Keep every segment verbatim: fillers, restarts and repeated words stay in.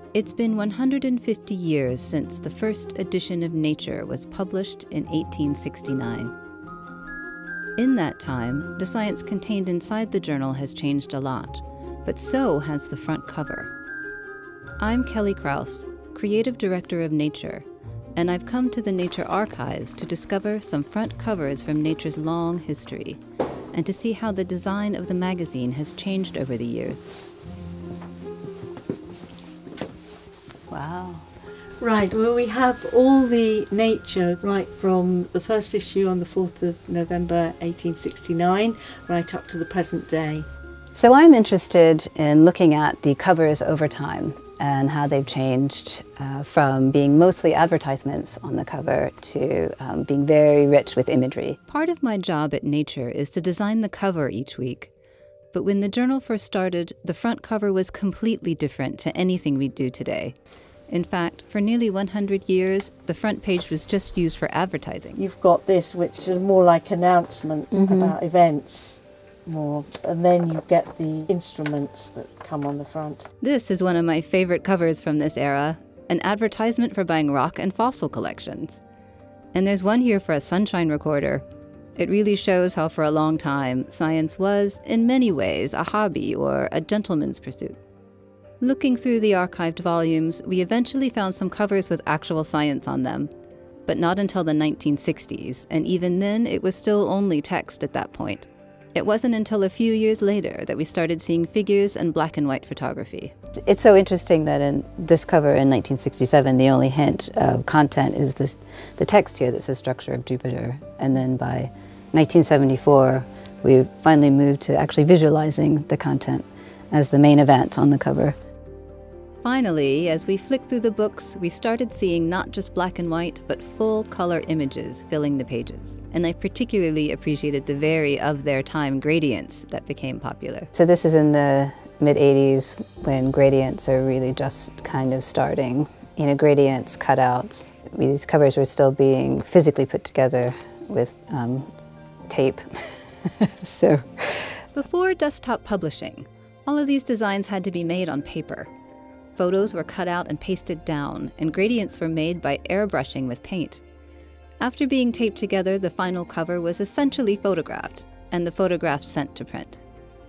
It's been one hundred fifty years since the first edition of Nature was published in eighteen sixty-nine. In that time, the science contained inside the journal has changed a lot, but so has the front cover. I'm Kelly Krause, Creative Director of Nature, and I've come to the Nature Archives to discover some front covers from Nature's long history, and to see how the design of the magazine has changed over the years. Wow. Right, well, we have all the Nature right from the first issue on the fourth of November eighteen sixty-nine right up to the present day. So I'm interested in looking at the covers over time and how they've changed uh, from being mostly advertisements on the cover to um, being very rich with imagery. Part of my job at Nature is to design the cover each week. But when the journal first started, the front cover was completely different to anything we do today. In fact, for nearly one hundred years, the front page was just used for advertising. You've got this, which is more like announcements mm-hmm. about events, more, and then you get the instruments that come on the front. This is one of my favorite covers from this era, an advertisement for buying rock and fossil collections. And there's one here for a sunshine recorder. It really shows how for a long time, science was, in many ways, a hobby or a gentleman's pursuit. Looking through the archived volumes, we eventually found some covers with actual science on them, but not until the nineteen sixties, and even then it was still only text at that point. It wasn't until a few years later that we started seeing figures and black and white photography. It's so interesting that in this cover in nineteen sixty-seven, the only hint of content is this, the text here that says structure of Jupiter, and then by nineteen seventy-four, we finally moved to actually visualizing the content as the main event on the cover. Finally, as we flicked through the books, we started seeing not just black and white, but full color images filling the pages. And I particularly appreciated the very of their time gradients that became popular. So this is in the mid eighties when gradients are really just kind of starting. You know, gradients, cutouts. These covers were still being physically put together with um, tape. So, before desktop publishing, all of these designs had to be made on paper. Photos were cut out and pasted down, and gradients were made by airbrushing with paint. After being taped together, the final cover was essentially photographed, and the photograph sent to print.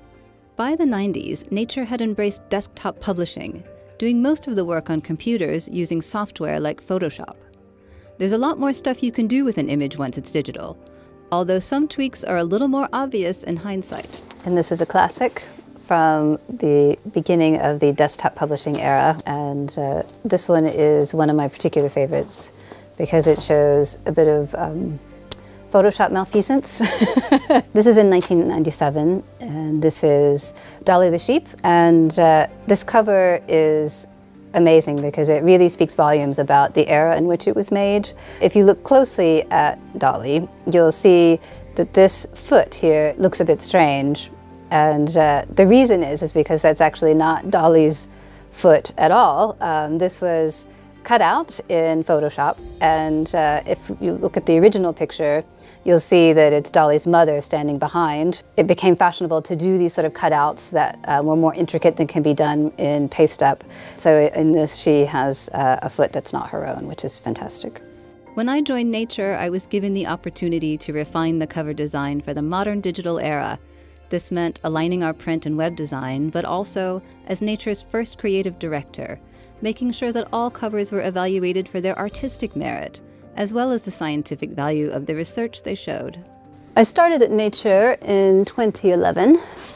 By the nineties, Nature had embraced desktop publishing, doing most of the work on computers using software like Photoshop. There's a lot more stuff you can do with an image once it's digital, although some tweaks are a little more obvious in hindsight. And this is a classic from the beginning of the desktop publishing era, and uh, this one is one of my particular favorites because it shows a bit of um, Photoshop malfeasance. This is in nineteen ninety-seven, and this is Dolly the sheep, and uh, this cover is amazing because it really speaks volumes about the era in which it was made. If you look closely at Dolly, you'll see that this foot here looks a bit strange. And uh, the reason is, is because that's actually not Dolly's foot at all. Um, this was cut out in Photoshop, and uh, if you look at the original picture, you'll see that it's Dolly's mother standing behind. It became fashionable to do these sort of cutouts that uh, were more intricate than can be done in paste-up. So in this, she has uh, a foot that's not her own, which is fantastic. When I joined Nature, I was given the opportunity to refine the cover design for the modern digital era. This meant aligning our print and web design, but also, as Nature's first creative director, making sure that all covers were evaluated for their artistic merit, as well as the scientific value of the research they showed. I started at Nature in twenty eleven,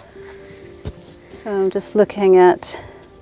so I'm just looking at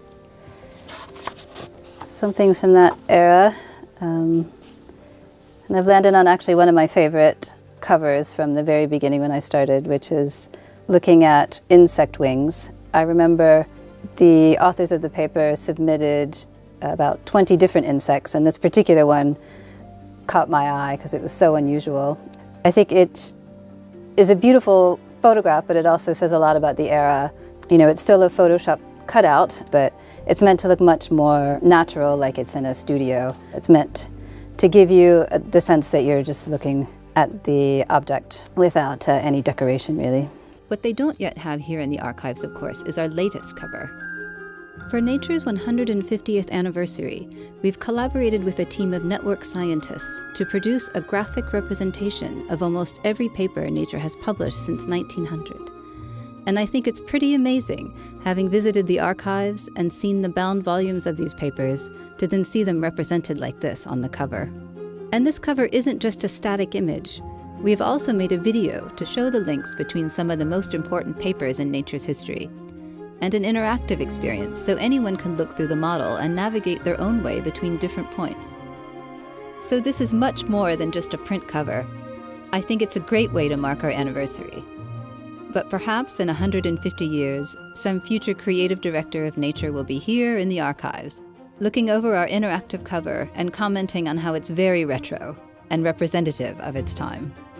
some things from that era. Um, and I've landed on actually one of my favorite covers from the very beginning when I started, which is looking at insect wings. I remember the authors of the paper submitted about twenty different insects, and this particular one caught my eye because it was so unusual. I think it is a beautiful photograph, but it also says a lot about the era. You know, it's still a Photoshop cutout, but it's meant to look much more natural, like it's in a studio. It's meant to give you the sense that you're just looking at the object without uh, any decoration, really. What they don't yet have here in the archives, of course, is our latest cover. For Nature's one hundred fiftieth anniversary, we've collaborated with a team of network scientists to produce a graphic representation of almost every paper Nature has published since nineteen hundred. And I think it's pretty amazing, having visited the archives and seen the bound volumes of these papers, to then see them represented like this on the cover. And this cover isn't just a static image. We have also made a video to show the links between some of the most important papers in Nature's history, and an interactive experience so anyone can look through the model and navigate their own way between different points. So this is much more than just a print cover. I think it's a great way to mark our anniversary. But perhaps in one hundred fifty years, some future creative director of Nature will be here in the archives, looking over our interactive cover and commenting on how it's very retro and representative of its time.